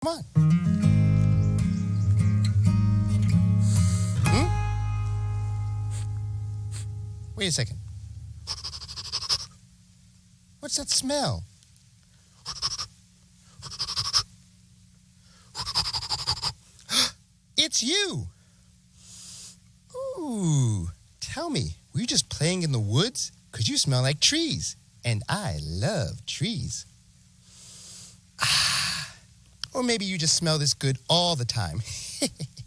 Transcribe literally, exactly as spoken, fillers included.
Come on. Hmm? Wait a second. What's that smell? It's you. Ooh, tell me, were you just playing in the woods? 'Cause you smell like trees, and I love trees. Ah, or maybe you just smell this good all the time.